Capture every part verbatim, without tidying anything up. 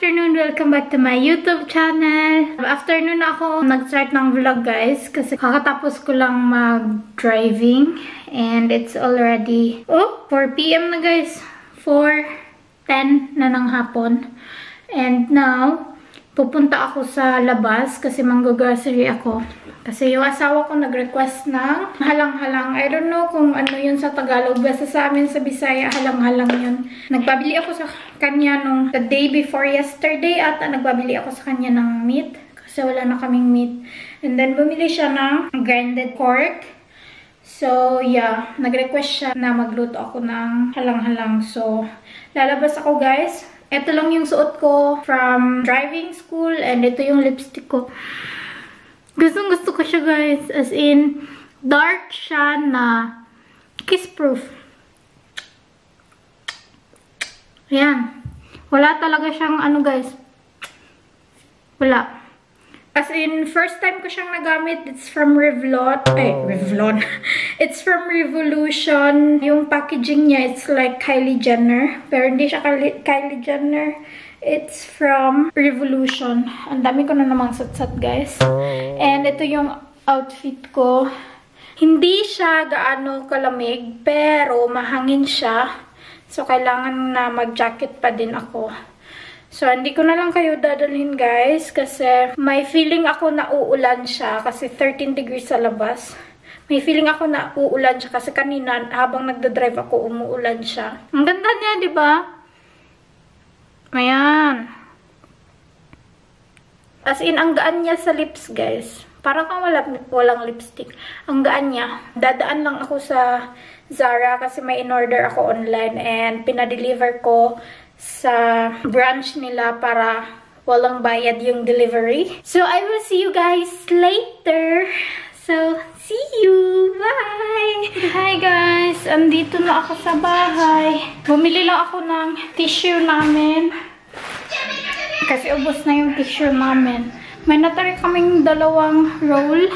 afternoon! Welcome back to my YouTube channel. Afternoon na ako nag-start ng vlog, guys. Kasi kakatapos ko lang mag-driving. And it's already, oh, four p m na, guys. four ten na ng hapon. And now, pupunta ako sa labas kasi manggo-grocery ako. Kasi yung asawa ko nag-request ng halang-halang. I don't know kung ano yun sa Tagalog. Basta sa amin sa Bisaya, halang-halang yun. Nagbabili ako sa kanya nung the day before yesterday at nagbabili ako sa kanya ng meat. Kasi wala na kaming meat. And then bumili siya ng grinded pork. So yeah, nag-request siya na magluto ako ng halang-halang. So lalabas ako, guys. Ito lang yung suot ko from driving school. And ito yung lipstick ko. Gustong gusto ko siya, guys. As in, dark siya na kiss-proof. Ayan. Wala talaga siyang ano, guys. Wala. As in, first time ko siyang nagamit. It's from Revlon. Ay, Revlon. It's from Revolution. Yung packaging niya, it's like Kylie Jenner. Pero hindi siya Kylie Jenner. It's from Revolution. Ang dami ko na namang satsat, guys. And ito yung outfit ko. Hindi siya gaano kalamig, pero mahangin siya. So, kailangan na mag-jacket pa din ako. So, hindi ko na lang kayo dadalhin, guys. Kasi may feeling ako na uulan siya. Kasi thirteen degrees sa labas. May feeling ako na uulan siya. Kasi kanina, habang nagdadrive ako, umuulan siya. Ang ganda niya, di ba? Ayan. As in, ang gaan niya sa lips, guys. Parang kang wala, walang lipstick. Ang gaan niya. Dadaan lang ako sa Zara kasi may in-order ako online and pinadeliver ko sa branch nila para walang bayad yung delivery. So, I will see you guys later. So, see you! Bye! Hi guys! Andito na ako sa bahay. Bumili lang ako ng tissue namin. Kasi ubos na yung tissue namin. May natari kaming dalawang roll.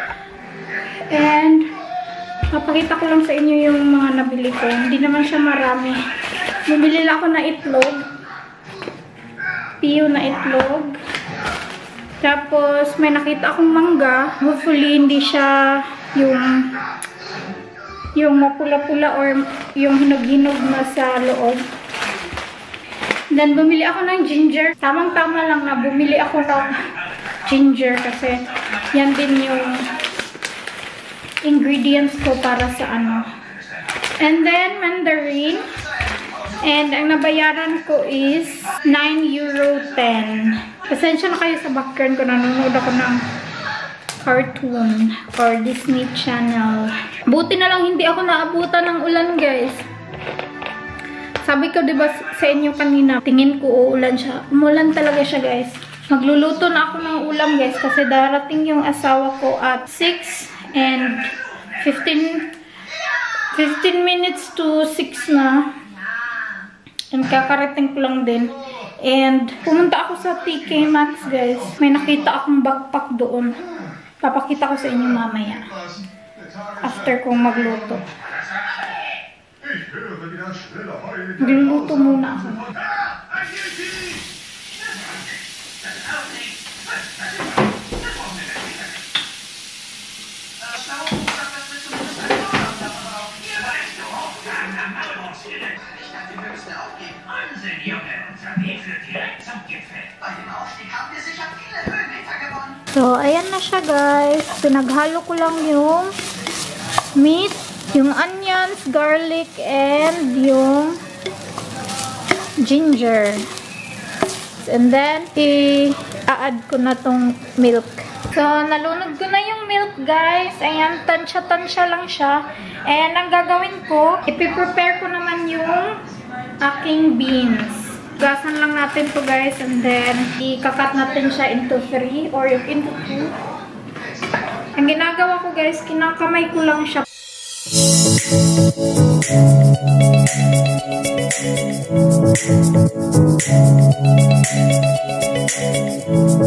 And, papakita ko lang sa inyo yung mga nabili ko. Hindi naman siya marami. Bumili lang ako ng itlog. Piyo na itlog. Tapos, may nakita akong mangga. Hopefully, hindi siya yung yung mapula-pula or yung hinog-hinog na sa loob. Then, bumili ako ng ginger. Tamang-tama lang na bumili ako ng ginger kasi yan din yung ingredients ko para sa ano. And then, mandarin. And, ang nabayaran ko is nine euro ten. Pasensya na kayo sa background ko. Nanonood ako ng cartoon or Disney Channel. Buti na lang hindi ako naabutan ng ulan, guys. Sabi ko, diba sa inyo kanina, tingin ko uulan siya. Umulan talaga siya, guys. Magluluto na ako ng ulam, guys. Kasi darating yung asawa ko at six and fifteen minutes to six na. And kakarating ko lang din. And pumunta ako sa T K Maxx, guys. May nakita akong backpack doon. Papakita ko sa inyo mamaya. After kong magluto. Magluluto muna ako. So, ayan na siya, guys. Pinaghalo ko lang yung meat, yung onions, garlic, and yung ginger. And then, i-add ko na tong milk. So, nalunod ko na yung milk, guys. Ayan, tansya-tansya lang siya. And ang gagawin ko, ipiprepare ko naman yung aking beans. Gasan lang natin to, guys, and then ikakat natin siya into three or into two. Ang ginagawa ko, guys, kinakamay ko lang siya.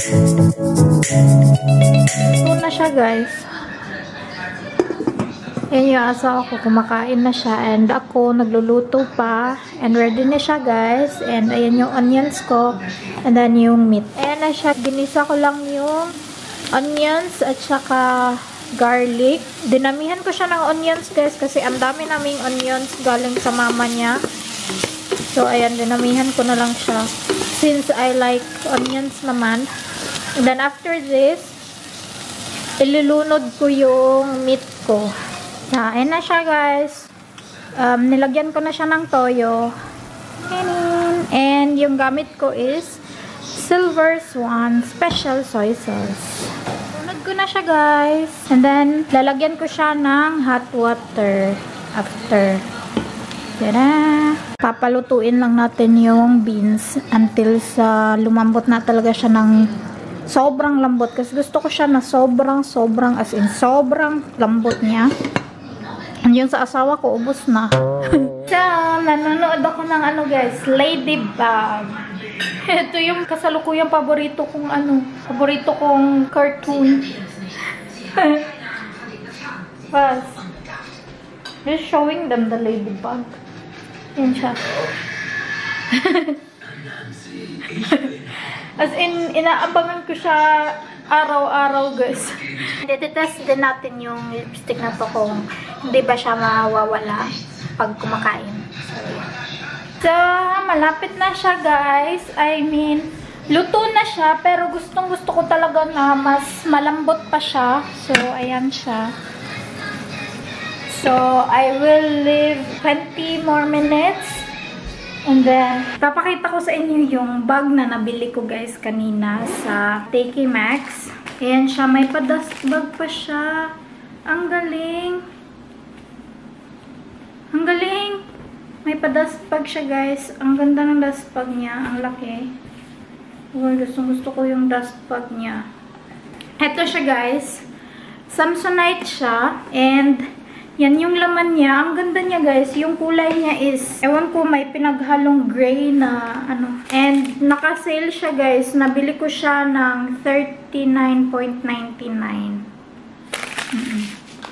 Ito na siya, guys. Yan yung asawa ko, kumakain na siya. And ako, nagluluto pa. And ready na siya, guys. And ayan yung onions ko. And then yung meat. Ayan na siya. Ginisa ko lang yung onions at saka garlic. Dinamihan ko siya ng onions, guys. Kasi ang dami naming onions galing sa mama niya. So, ayan. Dinamihan ko na lang siya. Since I like onions naman. And then after this, ilulunod ko yung meat ko. Yeah, ayan na siya, guys. Um, nilagyan ko na siya ng toyo. And yung gamit ko is Silver Swan Special Soy Sauce. Lunod ko na siya, guys. And then, lalagyan ko siya ng hot water after. Tada! Papalutuin lang natin yung beans until sa lumambot na talaga siya ng sobrang lambot. Kasi gusto ko siya na sobrang, sobrang, as in, sobrang lambot niya. Yung sa asawa ko, ubos na. So, nanonood ako ng ano, guys, Ladybug. Ito yung kasalukuyang paborito kong ano, paborito kong cartoon. But, just showing them the Ladybug. Yan siya. As in, inaabangan ko siya araw-araw, guys. Test din natin yung lipstick na to kung hindi ba siya mawawala pag kumakain. So, malapit na siya, guys. I mean, luto na siya, pero gustong gusto ko talaga na mas malambot pa siya. So, ayan siya. So, I will leave twenty more minutes. And then, papakita ko sa inyo yung bag na nabili ko, guys, kanina sa T K Maxx. Ayan siya. May pa-dust bag pa siya. Ang galing. Ang galing. May pa-dust bag siya, guys. Ang ganda ng dust bag niya. Ang laki. Oh, gustong gusto ko yung dust bag niya. Ito siya, guys. Samsonite siya. And yan yung laman niya. Ang ganda niya, guys. Yung kulay niya is, ewan ko, may pinaghalong gray na ano. And naka-sale siya, guys. Nabili ko siya ng thirty-nine ninety-nine. Mm-hmm.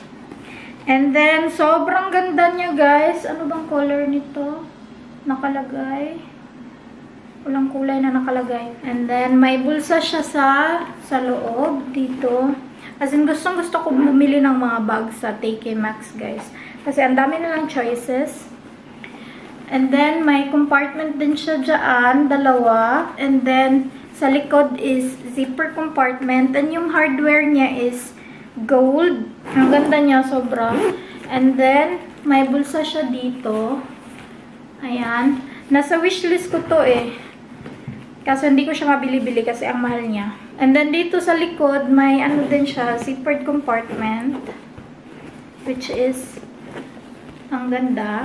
And then, sobrang ganda niya, guys. Ano bang color nito? Nakalagay. Walang kulay na nakalagay. And then, may bulsa siya sa, sa loob dito. As in, gustong gusto ko bumili ng mga bags sa T K Maxx, guys. Kasi ang dami nilang choices. And then, may compartment din siya dyan, dalawa. And then, sa likod is zipper compartment. And yung hardware niya is gold. Ang ganda niya, sobra. And then, may bulsa siya dito. Ayan. Nasa wishlist ko to eh. Kasi hindi ko siya mabili-bili kasi ang mahal niya. And then dito sa likod, may ano din siya, zippered compartment. Which is, ang ganda.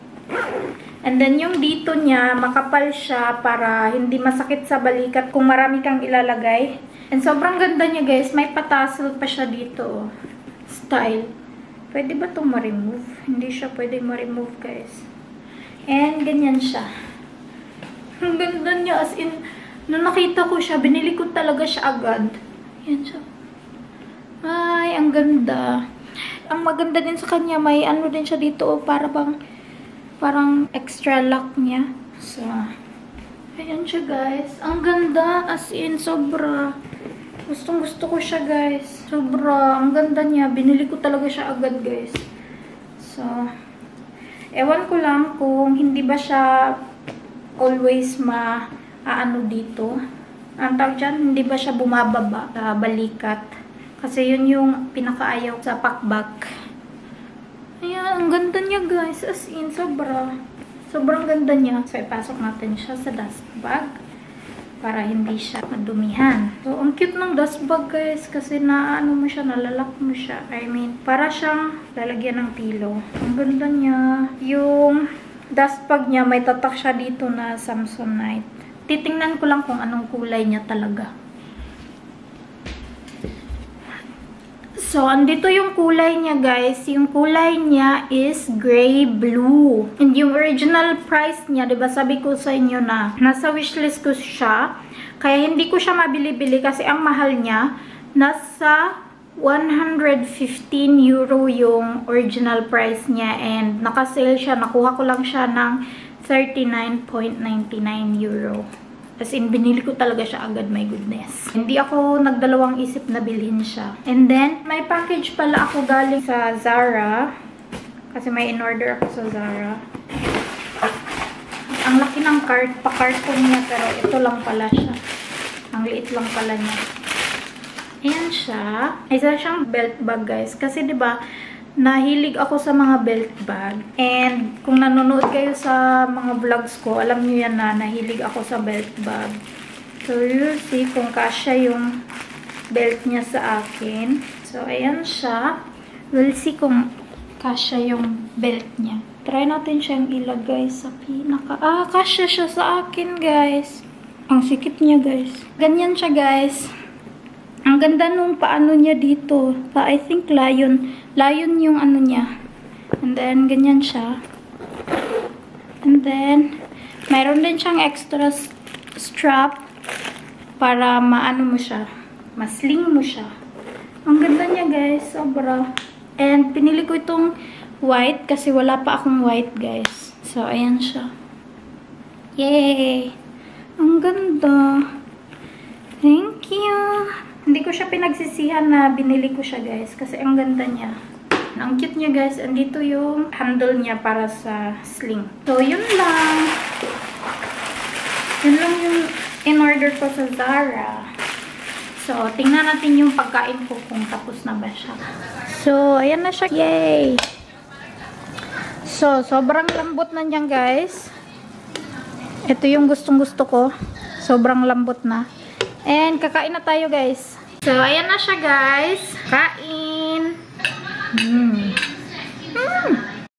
And then yung dito niya, makapal siya para hindi masakit sa balikat kung marami kang ilalagay. And sobrang ganda niya, guys. May patassel pa siya dito. Style. Pwede ba itong ma-remove? Hindi siya pwede ma-remove, guys. And ganyan siya. Ang ganda niya, as in, nung nakita ko siya, binili ko talaga siya agad. Yan siya. Ay, ang ganda. Ang maganda din sa kanya, may ano din siya dito, oh, para bang, parang extra lock niya. So, ayan siya, guys. Ang ganda, as in, sobra. Gustong gusto ko siya, guys. Sobra, ang ganda niya. Binili ko talaga siya agad, guys. So, ewan ko lang kung hindi ba siya always ma-ano dito. Ang tawag dyan, hindi ba siya bumababa sa balikat. Kasi yun yung pinakaayaw sa pakbak. Ayan, ang ganda niya, guys. As in, sobra. Sobrang ganda niya. So, ipasok natin siya sa dust bag para hindi siya madumihan. So, ang cute ng dust bag, guys. Kasi naano mo siya, nalalak mo siya. I mean, para siyang lalagyan ng pillow. Ang ganda niya. Yung dust bag niya, may tatak siya dito na Samsonite. Titingnan ko lang kung anong kulay niya talaga. So, andito yung kulay niya, guys. Yung kulay niya is gray-blue. And yung original price niya, diba sabi ko sa inyo na nasa wishlist ko siya. Kaya hindi ko siya mabili-bili kasi ang mahal niya nasa one hundred fifteen euro yung original price niya and naka-sale siya. Nakuha ko lang siya ng thirty-nine ninety-nine euro. As in, binili ko talaga siya agad, my goodness. Hindi ako nagdalawang isip na bilhin siya. And then, may package pala ako galing sa Zara. Kasi may in-order ako sa Zara. Ang laki ng cart, pa-carton niya, pero ito lang pala siya. Ang liit lang pala niya. Ayan siya. Isa siyang belt bag, guys. Kasi, di ba, nahilig ako sa mga belt bag. And, kung nanonood kayo sa mga vlogs ko, alam niyo yan na nahilig ako sa belt bag. So, you'll see kung kasya yung belt niya sa akin. So, ayan siya. We'll see kung kasya yung belt niya. Try natin siyang ilagay sa pinaka... Ah, kasya siya sa akin, guys. Ang sikip niya, guys. Ganyan siya, guys. Ang ganda nung paano niya dito. Pa, I think lion. Lion yung ano niya. And then, ganyan siya. And then, mayroon din siyang extra strap para maano mo siya. Masling mo siya. Ang ganda niya, guys. Sobra. And, pinili ko itong white kasi wala pa akong white, guys. So, ayan siya. Yay! Ang ganda. Thank you! Hindi ko siya pinagsisihan na binili ko siya, guys. Kasi ang ganda niya. Ang cute niya, guys. Andito yung handle niya para sa sling. So, yun lang. Yun lang yung in-order ko sa Zara. So, tingnan natin yung pagkain ko kung tapos na ba siya. So, ayan na siya. Yay! So, sobrang lambot na niyan, guys. Ito yung gustong-gusto ko. Sobrang lambot na. And, kakain na tayo, guys. So, ayan na siya, guys. Kain. Mm. Mm.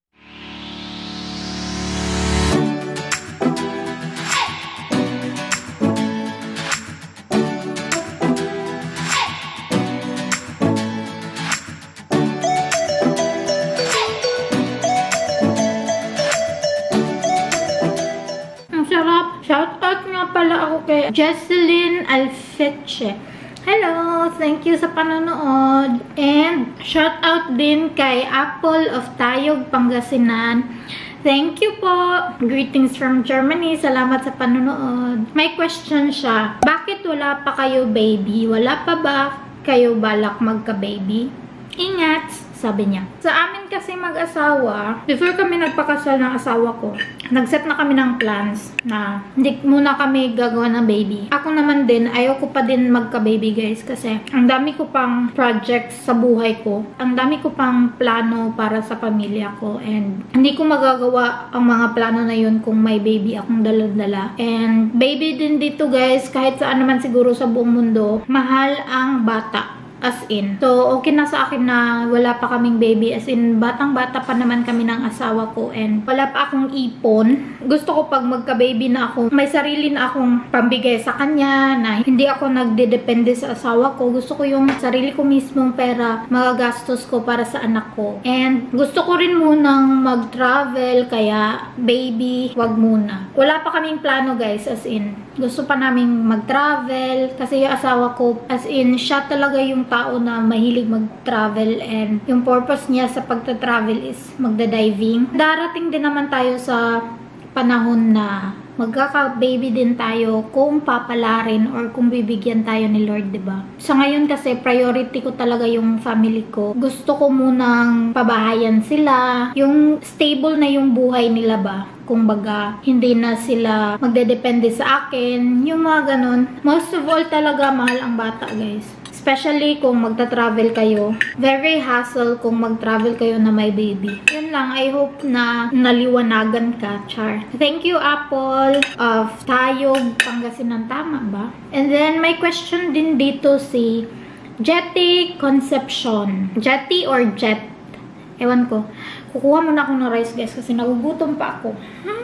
Shoutout nga pala ako kay Jesselyn Alfeche. Hello! Thank you sa panonood. And shoutout din kay Apple of Tayog, Pangasinan. Thank you po! Greetings from Germany. Salamat sa panonood. May question siya. Bakit wala pa kayo baby? Wala pa ba kayo balak magka-baby? Ingat! Sabi niya. Sa amin kasi mag-asawa, before kami nagpakasal ng asawa ko, nag-set na kami ng plans na hindi muna kami gagawa ng baby. Ako naman din, ayaw ko pa din magka-baby, guys, kasi ang dami ko pang projects sa buhay ko. Ang dami ko pang plano para sa pamilya ko, and hindi ko magagawa ang mga plano na yun kung may baby akong dala-dala. And baby din dito, guys, kahit saan naman siguro sa buong mundo, mahal ang bata. As in. So, okay na sa akin na wala pa kaming baby. As in, batang-bata pa naman kami ng asawa ko and wala pa akong ipon. Gusto ko pag magka-baby na ako, may sarili na akong pambigay sa kanya, na hindi ako nagdedepende sa asawa ko. Gusto ko yung sarili ko mismong pera, magagastos ko para sa anak ko. And gusto ko rin munang mag-travel, kaya baby, wag muna. Wala pa kaming plano, guys, as in. Gusto pa naming mag-travel kasi yung asawa ko, as in, siya talaga yung tao na mahilig mag-travel, and yung purpose niya sa pagta-travel is magda-diving. Darating din naman tayo sa panahon na magkaka-baby din tayo kung papalarin or kung bibigyan tayo ni Lord, diba? Sa ngayon kasi, priority ko talaga yung family ko. Gusto ko munang pabahayan sila. Yung stable na yung buhay nila ba? Kung baga, hindi na sila magdedepende sa akin. Yung mga ganun. Most of all talaga, mahal ang bata, guys. Especially kung magta-travel kayo. Very hassle kung mag-travel kayo na may baby. Yun lang. I hope na naliwanagan ka, Char. Thank you, Apple of Tayog, Pangasinan. Tama ba? And then, may question din dito si Jetty Conception. Jetty or Jet? Ewan ko. Kukuha muna ako ng rice, guys, kasi nagugutom pa ako. Hmm?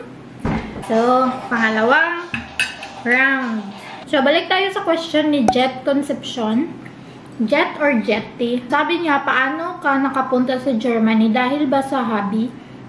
So, pangalawang round. So, balik tayo sa question ni Jet Conception. Jet or Jetty? Sabi niya, paano ka nakapunta sa Germany? Dahil ba sa hobby?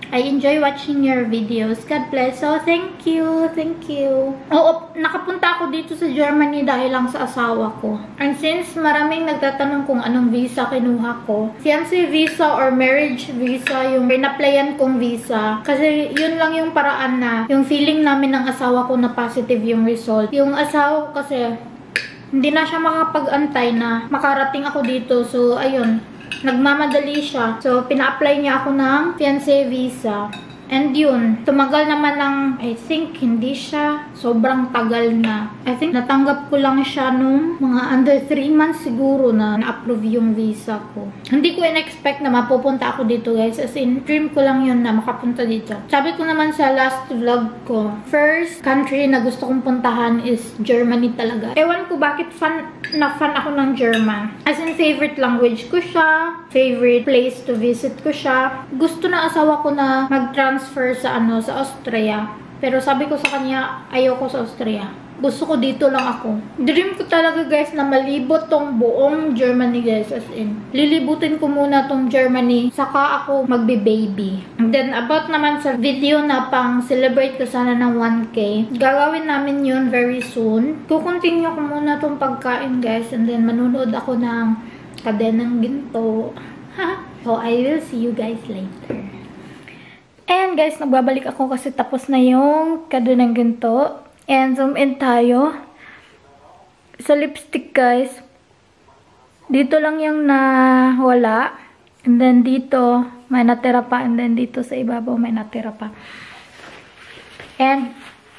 I enjoy watching your videos. God bless. So, thank you. Thank you. Oo, nakapunta ako dito sa Germany dahil lang sa asawa ko. And since maraming nagtatanong kung anong visa kinuha ko, fiancé visa or marriage visa yung pinaplayan kong visa. Kasi yun lang yung paraan na yung feeling namin ng asawa ko na positive yung result. Yung asawa ko kasi hindi na siya makapag-antay na makarating ako dito. So, ayun. Nagmamadali siya. So, pina-apply niya ako ng fiancé visa. And yun, tumagal naman ng, I think, hindi siya sobrang tagal na. I think, natanggap ko lang siya nung mga under three months siguro na na-approve yung visa ko. Hindi ko in-expect na mapupunta ako dito, guys. As in, dream ko lang yun na makapunta dito. Sabi ko naman sa last vlog ko, first country na gusto kong puntahan is Germany talaga. Ewan ko bakit fan na fan ako ng German. As in, favorite language ko siya. Favorite place to visit ko siya. Gusto na asawa ko na mag-transfer sa ano sa Austria. Pero sabi ko sa kanya, ayoko sa Austria. Gusto ko dito lang ako. Dream ko talaga, guys, na malibot tong buong Germany, guys. As in, lilibutin ko muna tong Germany, saka ako magbe-baby. And then, about naman sa video na pang celebrate ko sana ng one K, gagawin namin yun very soon. Kukontinue ko muna tong pagkain, guys. And then, manunood ako ng Kadenang Ginto. So, I will see you guys later. And guys, nagbabalik ako kasi tapos na yung Kadenang Ginto. And zoom in tayo. Sa lipstick, guys. Dito lang yung nawala. And then dito, may natira pa. And then dito sa ibabaw, may natira pa. And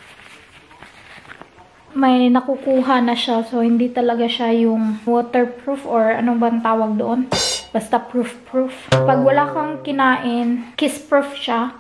may nakukuha na siya. So, hindi talaga siya yung waterproof or anong bang tawag doon. Basta proof-proof. Pag wala kang kinain, kiss-proof siya.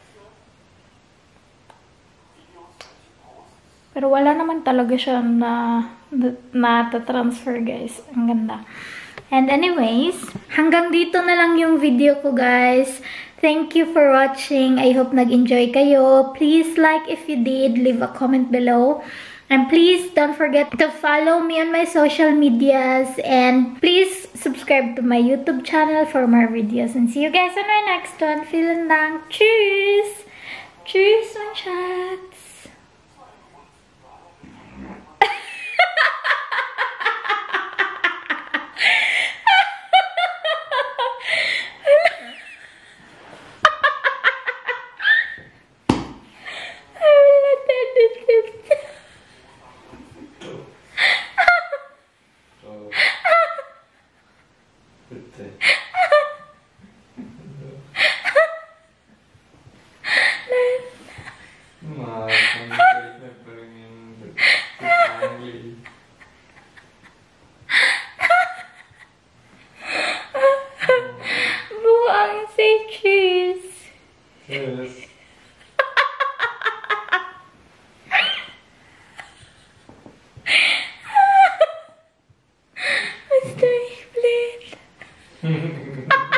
Pero wala naman talaga siya na na-transfer, guys. Ang ganda. And anyways, hanggang dito na lang yung video ko, guys. Thank you for watching. I hope nag-enjoy kayo. Please like if you did. Leave a comment below. And please don't forget to follow me on my social medias. And please subscribe to my YouTube channel for more videos. And see you guys on my next one. Vielen Dank. Tschüss. Tschüss, mein Schatz. Buang, say cheese. Yes. Basta, please.